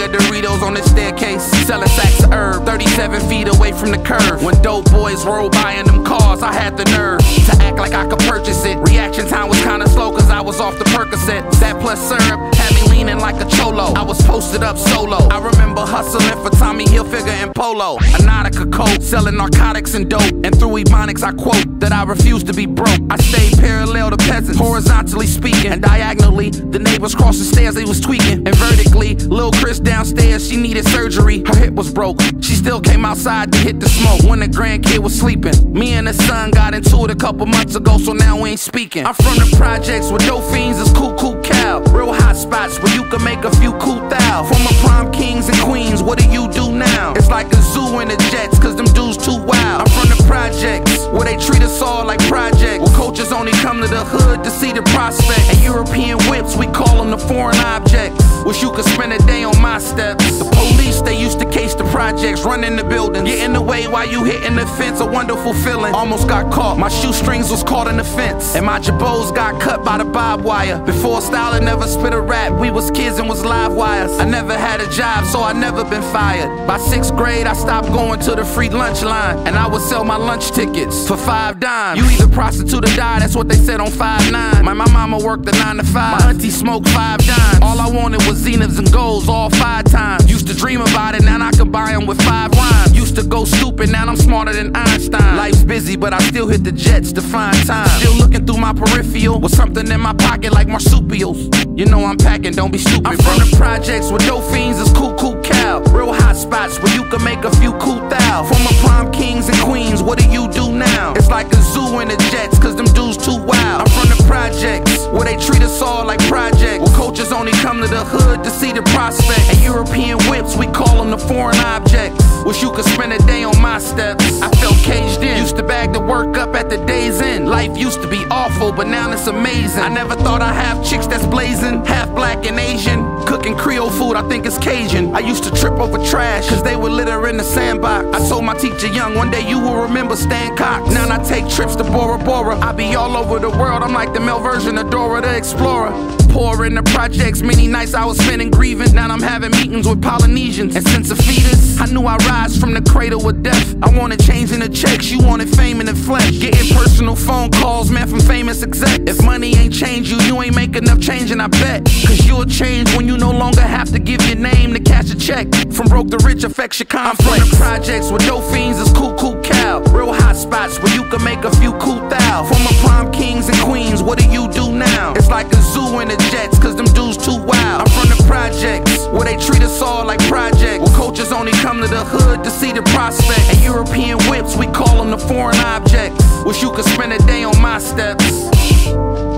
Doritos on the staircase, selling sacks of herb, 37 feet away from the curve. When dope boys rolled by in them cars, I had the nerve to act like I could purchase it. Reaction time was kinda slow cause I was off the Percocet. That plus syrup had me leaning like a cholo. I was posted up solo. I remember hustling for Tommy Hilfiger and Polo. A Nautica coat, selling narcotics and dope. And through Ebonics I quote that I refuse to be broke. I stayed parallel to peasants, horizontally speaking. And diagonally, the neighbors crossed the stairs, they was tweaking. And vertically, Lil' Chris downstairs, she needed surgery. Her hip was broke. She still came outside to hit the smoke when the grandkid was sleeping. Me and the son got into it a couple months ago, so now we ain't speaking. I'm from the projects where dope fiends is cool cow. Real hot spots where you can make a few cool thou. Former prom kings and queens, what do you do now? It's like a zoo in the jets, cause them dudes too wild. I'm from the projects where they treat us all like projects. Where coaches only come to the hood to see the prospect. And European whips, we call them the foreign objects. Wish you could spend a day on my steps. The police, they used to case the projects, running the buildings, get in the way while you hitting the fence. A wonderful feeling. Almost got caught, my shoestrings was caught in the fence, and my jabots got cut by the barbed wire. Before Styler never spit a rap, we was kids and was live wires. I never had a job, so I never been fired. By 6th grade, I stopped going to the free lunch line, and I would sell my lunch tickets for 5 dimes. You either prostitute or die, that's what they said on 5'9". My mama worked a 9 to 5. My auntie smoked 5 dimes. All I wanted was Zeniths and golds all 5 times. Used to dream about it, now I can buy them with 5 rhymes. Used to go stupid, now I'm smarter than Einstein. Life's busy, but I still hit the jets to find time. Still looking through my peripheral with something in my pocket like marsupials. You know I'm packing, don't be stupid, I'm from the projects where dope fiends is cool cow. Real hot spots where you can make a few cool thou. Former prom kings and queens, what do you do now? It's like a zoo in the jets, cause them dudes too wild. I'm from the projects where they treat us all like projects. Where coaches only come to the hood to see the prospect. And European whips, we call them the foreign objects. Wish you could spend a day on my steps. I felt caged in, used to bag the work up at the day's end. Life used to be awful, but now it's amazing. I never thought I'd have chicks that's blazing, half black and Asian. Cooking Creole food, I think it's Cajun. I used to trip over trash, cause they would litter in the sandbox. I told my teacher young, one day you will remember Stan Cox. Now I take trips to Bora Bora. I be all over the world, I'm like the male version of Dora the Explorer. Poor in the projects, many nights I was spending grieving. Now I'm having meetings with Polynesians. And since a fetus, I knew I'd rise from the cradle of death. I wanted change in the checks, you wanted fame in the flesh. Getting personal phone calls, man, from famous execs. If money ain't changed you, you ain't make enough change, and I bet. Cause you'll change when you no longer have to give your name to cash a check. From broke to rich affects your complex. I'm from the projects where dope fiends is cool cow. Real hot spots where you can make a few cool thou. Former prom kings and queens, what do you do now? It's like a zoo in the jets, cause them dudes too wild. I'm from the projects where they treat us all like projects. Where coaches only come to the hood to see the prospect. And European whips, we call them the foreign objects. Wish you could spend a day on my steps.